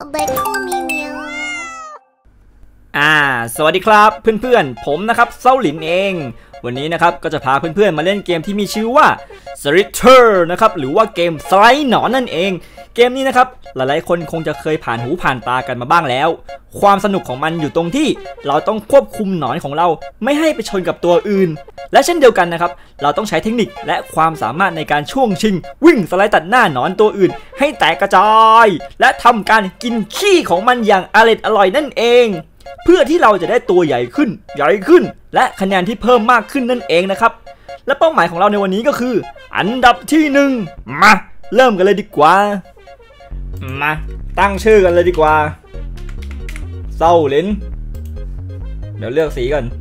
They call me meow สวัสดีครับเพื่อนๆผมนะครับเซาหลินเองวันนี้นะครับก็จะพาเพื่อนๆมาเล่นเกมที่มีชื่อว่า Slither นะครับหรือว่าเกมสไลด์หนอนนั่นเองเกมนี้นะครับหลายๆคนคงจะเคยผ่านหูผ่านตากันมาบ้างแล้วความสนุกของมันอยู่ตรงที่เราต้องควบคุมหนอนของเราไม่ให้ไปชนกับตัวอื่นและเช่นเดียวกันนะครับเราต้องใช้เทคนิคและความสามารถในการช่วงชิงวิ่งสไลด์ตัดหน้าหนอนตัวอื่นให้แตกกระจายและทำการกินขี้ของมันอย่างอร่อยนั่นเองเพื่อที่เราจะได้ตัวใหญ่ขึ้นและคะแนนที่เพิ่มมากขึ้นนั่นเองนะครับและเป้าหมายของเราในวันนี้ก็คืออันดับที่1มาเริ่มกันเลยดีกว่ามาตั้งชื่อกันเลยดีกว่าเศร้าลิ้นเดี๋ยวเลือกสีกัน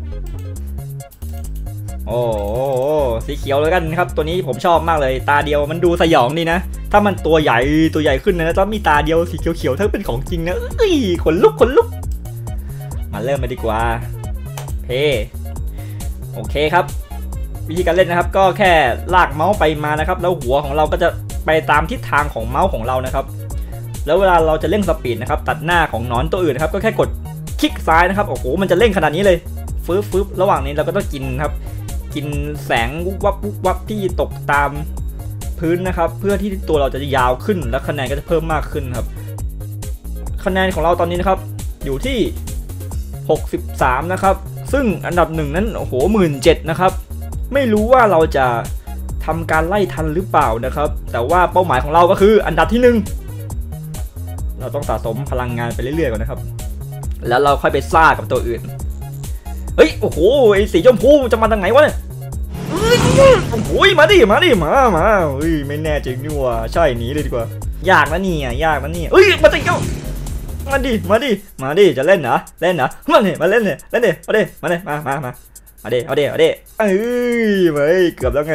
โอ้สีเขียวเลยกันครับตัวนี้ผมชอบมากเลยตาเดียวมันดูสยองดีนะถ้ามันตัวใหญ่ขึ้นนะจะมีตาเดียวสีเขียวถ้าเป็นของจริงนะขนลุกมาเริ่มมาดีกว่าโอเคครับวิธีการเล่นนะครับก็แค่ลากเมาส์ไปมานะครับแล้วหัวของเราก็จะไปตามทิศทางของเมาส์ของเรานะครับแล้วเวลาเราจะเร่งสปีดนะครับตัดหน้าของหนอนตัวอื่นนะครับก็แค่กดคลิกซ้ายนะครับโอ้โหมันจะเร่งขนาดนี้เลยฟึบระหว่างนี้เราก็ต้องกินครับกินแสงวุบวับที่ตกตามพื้นนะครับเพื่อที่ตัวเราจะยาวขึ้นและคะแนนก็จะเพิ่มมากขึ้นครับคะแนนของเราตอนนี้นะครับอยู่ที่63นะครับซึ่งอันดับ1นั้นโอ้โห17,000นะครับไม่รู้ว่าเราจะทำการไล่ทันหรือเปล่านะครับแต่ว่าเป้าหมายของเราก็คืออันดับที่1เราต้องสะสมพลังงานไปเรื่อยๆก่อนนะครับแล้วเราค่อยไปซ่ากับตัวอื่นโอ้โหไอ้สีชมพูจะมาทางไหนวะเนี่ยโอ้โหมาดิมาไม่แน่จริงนี่ว่าใช่หนีเลยดีกว่ายากนะนี่มาติเจ้ามาดิจะเล่นเหรอมาเล่นเอาดิเอาดิเกือบแล้วไง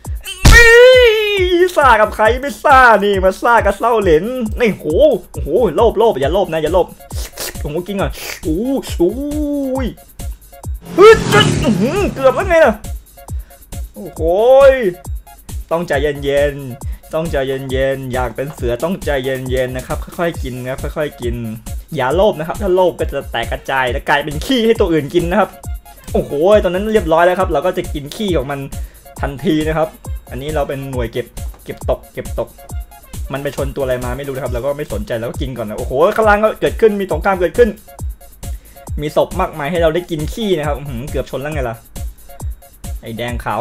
ซ่ากับใครไม่ซ่านี่มาซ่ากับเศร้าเหลนนี่โหโลภอย่าโลภนะอย่าโลภผมก็กินก่อนเกือบแล้วไงล่ะโอ้โหต้องใจเย็นอยากเป็นเสือต้องใจเย็นนะครับค่อยๆกินครับค่อยๆกินอย่าโลภนะครับถ้าโลภก็จะแตกกระจายและกลายเป็นขี้ให้ตัวอื่นกินนะครับโอ้โหตอนนั้นเรียบร้อยแล้วครับเราก็จะกินขี้ของมันทันทีนะครับอันนี้เราเป็นหน่วยเก็บตกมันไปชนตัวอะไรมาไม่รู้นะครับเราก็ไม่สนใจแล้วก็กินก่อนนะโอ้โหข้างล่างก็เกิดขึ้นมีสงครามเกิดขึ้นมีศพมากมายให้เราได้กินขี้นะครับเกือบชนแล้วไงล่ะไอ้แดงขาว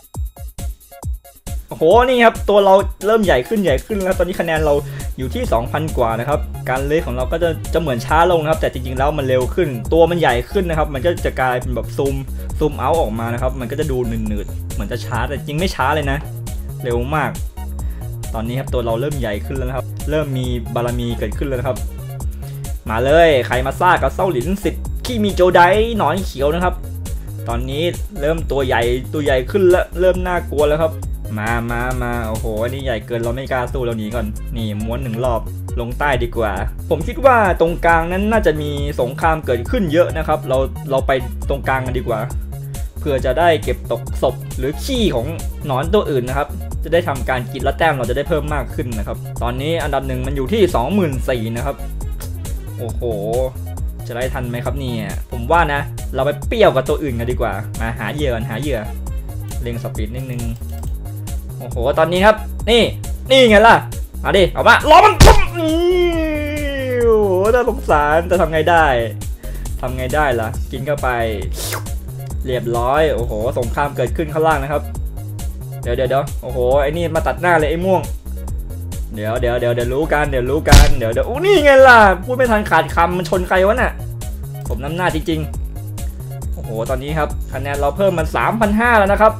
โอ้โหนี่ครับตัวเราเริ่มใหญ่ขึ้นแล้วตอนนี้คะแนนเราอยู่ที่ 2,000 กว่านะครับการเลื้อยของเราก็จะเหมือนช้าลงนะครับแต่จริงๆแล้วมันเร็วขึ้นตัวมันใหญ่ขึ้นนะครับมันก็จะกลายเป็นแบบซูมเอาออกมานะครับมันก็จะดูหนืดเหมือนจะช้าแต่จริงไม่ช้าเลยนะเร็วมากตอนนี้ครับตัวเราเริ่มใหญ่ขึ้นแล้วนะครับเริ่มมีบารมีเกิดขึ้นแล้วนะครับมาเลยใครมาซ่ากับเศร้าหลินสิทธิ์ขี้มีโจไดหนอนเขียวนะครับตอนนี้เริ่มตัวใหญ่ขึ้นแล้วเริ่มน่ากลัวแล้วครับมาโอ้โหอันนี้ใหญ่เกินเราไม่กล้าสู้เราหนีก่อนนี่ม้วน1 รอบลงใต้ดีกว่าผมคิดว่าตรงกลางนั้นน่าจะมีสงครามเกิดขึ้นเยอะนะครับเราไปตรงกลางกันดีกว่าเพื่อจะได้เก็บตกศพหรือขี้ของหนอนตัวอื่นนะครับจะได้ทำการกินและแต้มเราจะได้เพิ่มมากขึ้นนะครับตอนนี้อันดับ1มันอยู่ที่ 24,000นะครับโอ้โหจะได้ทันไหมครับเนี่ยผมว่านะเราไปเปรี้ยวกับตัวอื่นกันดีกว่ามาหาเหยื่อเร่งสปีดนิดนึงโอ้โหตอนนี้ครับนี่ไงล่ะเอาดิเอามาล้อมันปุ๊บนี่โอ้โหน่าสงสารจะทำไงได้ล่ะกินเข้าไปเรียบร้อยโอ้โหสงครามเกิดขึ้นข้างล่างนะครับเดี๋ยวโอ้โหไอ้นี่มาตัดหน้าเลยไอ้ม่วงเดี๋ยวรู้กันโอ้นี่ไงล่ะพูดไม่ทันขาดคำมันชนใครวะน่ะผมน้ำหน้าจริงๆโอ้โหตอนนี้ครับคะแนนเราเพิ่มมัน 3,500 แล้วนะครับ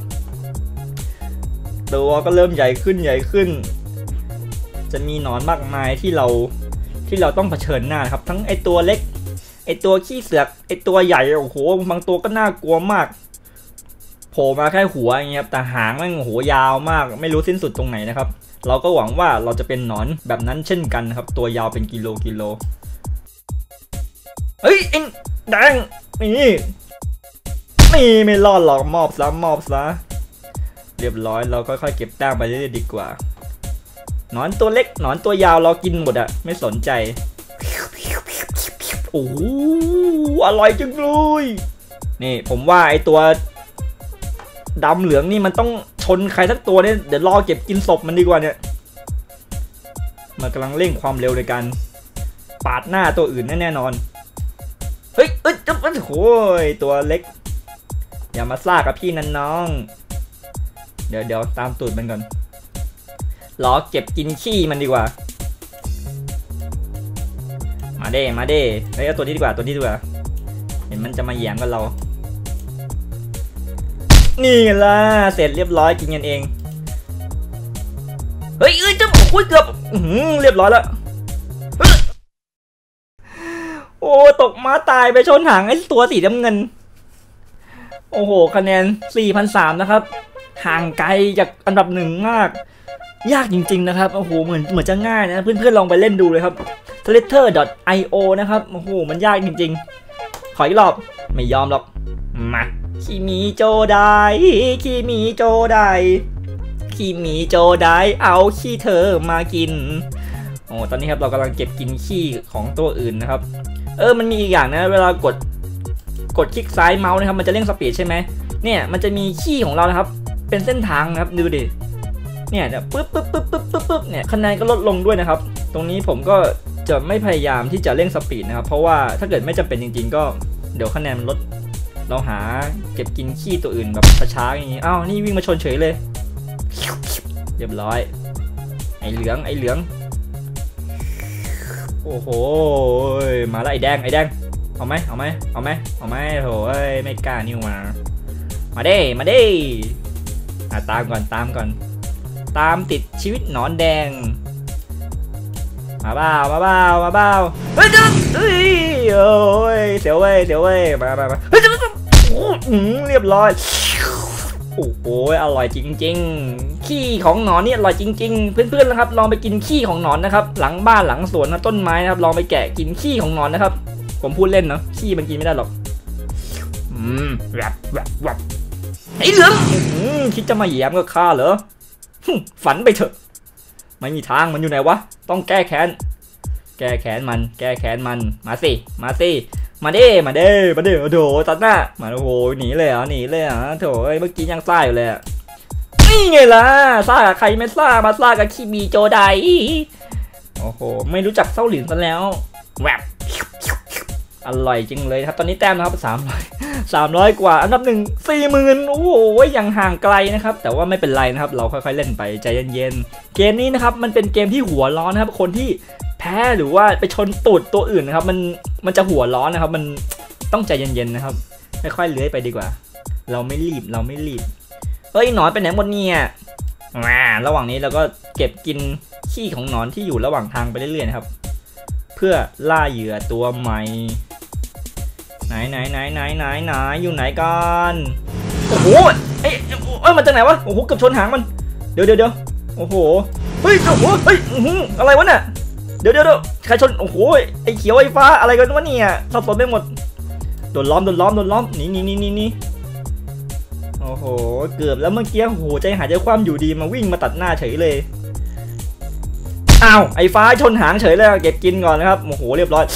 ตัวก็เริ่มใหญ่ขึ้นจะมีหนอนมากมายที่เราต้องเผชิญหน้าครับทั้งไอตัวเล็กไอตัวขี้เสือกไอตัวใหญ่โอ้โหบางตัวก็น่ากลัวมากโผล่มาแค่หัวอย่างเงี้ยครับแต่หางมันโอ้โหยาวมากไม่รู้สิ้นสุดตรงไหนนะครับเราก็หวังว่าเราจะเป็นหนอนแบบนั้นเช่นกันครับตัวยาวเป็นกิโลเฮ้ยเอ็งแดงนี่ไม่รอดหรอกมอบซะเรียบร้อยเราค่อยๆเก็บแต้มไปเรื่อยๆดีกว่าหนอนตัวเล็กหนอนตัวยาวเรากินหมดอะไม่สนใจโอ้โหอร่อยจังเลยนี่ผมว่าไอตัวดำเหลืองนี่มันต้องชนใครสักตัวเนี่ยเดี๋ยวรอเก็บกินศพมันดีกว่าเนี่ยมันกำลังเร่งความเร็วในการปาดหน้าตัวอื่นแน่นอนเฮ้ยจับโอ้ยตัวเล็กอย่ามาซ่ากับพี่นั่นน้องเดี๋ยวตามตูดมันก่อนรอเก็บกินขี้มันดีกว่ามาเด้เฮ้ยเอาตัวนี้ดีกว่าเห็นมันจะมาแย่งกับเรานี่ล่ะเสร็จเรียบร้อยกินกันเองเฮ้ยจะโอ้ยเกือบเรียบร้อยแล้วโอ้ตกม้าตายไปชนหางไอ้ตัวสีน้ำเงินโอ้โหคะแนน 4,300 นะครับห่างไกลจากอันดับ1มากยากจริงๆนะครับโอ้โหเหมือนจะง่ายนะเพื่อนๆลองไปเล่นดูเลยครับ Slither.io นะครับโอ้โหมันยากจริงๆขออีกรอบไม่ยอมหรอกมาคิมิโจไดเอาขี้เธอมากินโอ้ตอนนี้ครับเรากำลังเก็บกินขี้ของตัวอื่นนะครับมันมีอีกอย่างนะเวลากดคลิกซ้ายเมาส์นะครับมันจะเร่งสปีดใช่ไหมเนี่ยมันจะมีขี้ของเรานะครับเป็นเส้นทางนะครับดูดิเนี่ยปึ๊บเนี่ยคะแนนก็ลดลงด้วยนะครับตรงนี้ผมก็จะไม่พยายามที่จะเร่งสปีดนะครับเพราะว่าถ้าเกิดไม่จำเป็นจริงๆก็เดี๋ยวคะแนนมันลดเราหาเก็บกินขี้ตัวอื่นแบบช้าๆอย่างนี้อ้าวนี่วิ่งมาชนเฉยเลยเรียบร้อยไอเหลืองโอ้โหมาแล้วไอแดงเอาไหมโถ่ไม่กล้านิ่วมาเด้ตามก่อนตามติดชีวิตหนอนแดงมาเบ้าเฮ้ยโอ้ยเสียวเว้ยมาเฮ้ยเรียบร้อยโอ้โหอร่อยจริงๆขี้ของหนอนนี่อร่อยจริงๆเพื่อนๆนะครับลองไปกินขี้ของหนอนนะครับหลังบ้านหลังสวนต้นไม้นะครับลองไปแกะกินขี้ของหนอนนะครับผมพูดเล่นเนาะขี้มันกินไม่ได้หรอกแวบไอ้เหลืองคิดจะมาแย้มกับข้าเหรอฝันไปเถอะไม่มีทางมันอยู่ไหนวะต้องแก้แค้นมันมาสิมาเด้โถตัดหน้ามาโอ้โหหนีเลยโถเมื่อกี้ยังซ่าอยู่เลยนี่ไงล่ะซ่ากับใครไม่ซ่ามาซ่ากับคิมิโจไดโอ้โหไม่รู้จักเส้าหลินซะแล้วแวบอร่อยจริงเลยครับตอนนี้แต้มนะครับ300กว่าอันดับ1 40,000โอ้โหยังห่างไกลนะครับแต่ว่าไม่เป็นไรนะครับเราค่อยๆเล่นไปใจเย็นๆเกมนี้นะครับมันเป็นเกมที่หัวร้อนนะครับคนที่แพ้หรือว่าไปชนตูดตัวอื่นนะครับมันจะหัวร้อนนะครับมันต้องใจเย็นๆนะครับค่อยๆเลื้อยไปดีกว่าเราไม่รีบเฮ้ยหนอนไปไหนหมดเนี่ยระหว่างนี้เราก็เก็บกินขี้ของหนอนที่อยู่ระหว่างทางไปเรื่อยๆนะครับเพื่อล่าเหยื่อตัวใหม่ไหนอยู่ไหนกันโอ้โหเอ้ยมาจากไหนวะโอ้โหเกือบชนหางมันเดี๋ยวโอ้โหเฮ้ยอะไรวะเนี่ยเดี๋ยวใครชนโอ้โหไอเขียวไอฟ้าอะไรกันวะเนี่ยสับสนไปหมดโดนล้อมนี่โอ้โหเกือบแล้วเมื่อกี้โอ้โหใจหายใจคว่ำอยู่ดีมาวิ่งมาตัดหน้าเฉยเลยอ้าวไอฟ้าชนหางเฉยเลยเก็บกินก่อนนะครับโอ้โหเรียบร้อย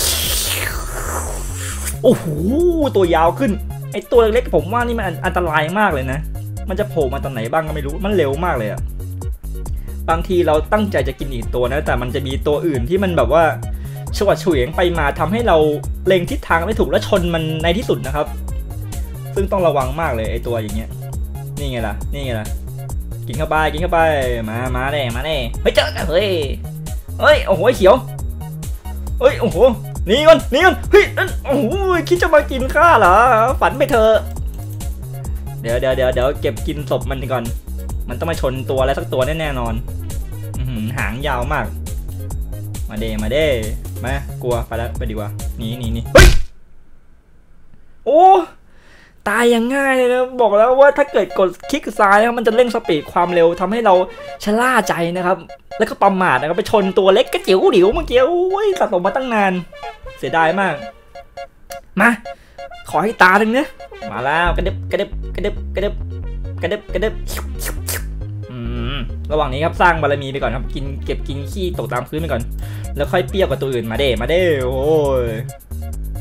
โอ้โหตัวยาวขึ้นไอตัวเล็กผมว่านี่มันอันตรายมากเลยนะมันจะโผล่มาตอนไหนบ้างก็ไม่รู้มันเร็วมากเลยอะบางทีเราตั้งใจจะกินอีกตัวนะแต่มันจะมีตัวอื่นที่มันแบบว่าฉวัดเฉวียงไปมาทำให้เราเล็งทิศทางไม่ถูกและชนมันในที่สุดนะครับซึ่งต้องระวังมากเลยไอตัวอย่างเงี้ยนี่ไงล่ะกินเข้าไปมาเน่เฮ้ยเจอเฮ้ยโอ้โหเขียวเฮ้ยโอ้โหนี่ก่อนเฮ้ยโอ้โหคิดจะมากินข้าเหรอฝันไปเถอะเดี๋ยวเก็บกินศพมันก่อนมันต้องมาชนตัวอะไรสักตัวแน่นอนหางยาวมากมาเด้มากลัวไปแล้วไปดีกว่านี่เฮ้ยโอ้ตายอย่างง่ายเลยนะบอกแล้วว่าถ้าเกิดกดคลิกซ้ายนะครับมันจะเร่งสปีดความเร็วทำให้เราชะล่าใจนะครับแล้วก็ประมาทนะครับไปชนตัวเล็กกระจิ๋วเมื่อกี้โอ้ยสะสมมาตั้งนานเสียดายมากมาขอให้ตาหนึ่งนะมาแล้วกระดึบระหว่างนี้ครับสร้างบารมีไปก่อนครับเก็บกินขี้ตกตามพื้นไปก่อนแล้วค่อยเปรี้ยวกับตัวอื่นมาเด้โอ้ย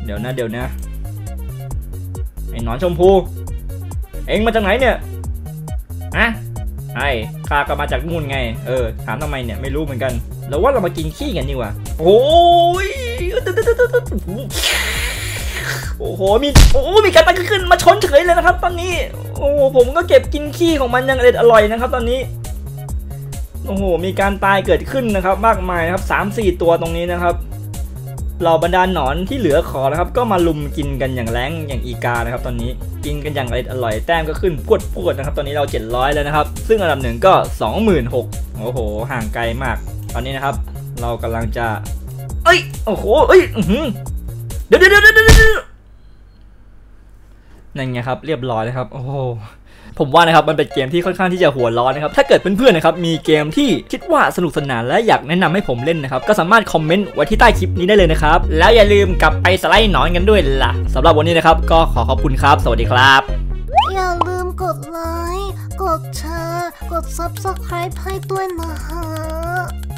เดี๋ยวนะไอ้หนอนชมพูเอ็งมาจากไหนเนี่ยอะไอ้ข้าก็มาจากนู่นไงถามทำไมเนี่ยไม่รู้เหมือนกันแล้วว่าเรามากินขี้กันดีกว่าโอ้ยโอ้โหมีการตั้งขึ้นมาชนเฉยเลยนะครับตอนนี้โอ้ผมก็เก็บกินขี้ของมันยังอร่อยนะครับตอนนี้โอ้โหมีการตายเกิดขึ้นนะครับมากมายนะครับ 3-4 ตัวตรงนี้นะครับเหล่าบรรดาหนอนที่เหลือขอนะครับก็มาลุมกินกันอย่างแรงอย่างอีกานะครับตอนนี้กินกันอย่างอร่อยแต้มก็ขึ้นพวดนะครับตอนนี้เรา700แล้วนะครับซึ่งอันดับหนึ่งก็ 26,000โอ้โหห่างไกลมากตอนนี้นะครับเรากำลังจะโอ้โหเดี๋ยวนั่นไงครับเรียบร้อยแล้วครับโอ้ผมว่านะครับมันเป็นเกมที่ค่อนข้างที่จะหัวร้อนนะครับถ้าเกิดเพื่อนๆนะครับมีเกมที่คิดว่าสนุกสนานและอยากแนะนำให้ผมเล่นนะครับก็สามารถคอมเมนต์ไว้ที่ใต้คลิปนี้ได้เลยนะครับแล้วอย่าลืมกลับไปสไลด์หนอนกันด้วยล่ะสำหรับวันนี้นะครับก็ขอบคุณครับสวัสดีครับอย่าลืมกดไลค์กดแชร์กด Subscribe ให้ด้วยนะฮะ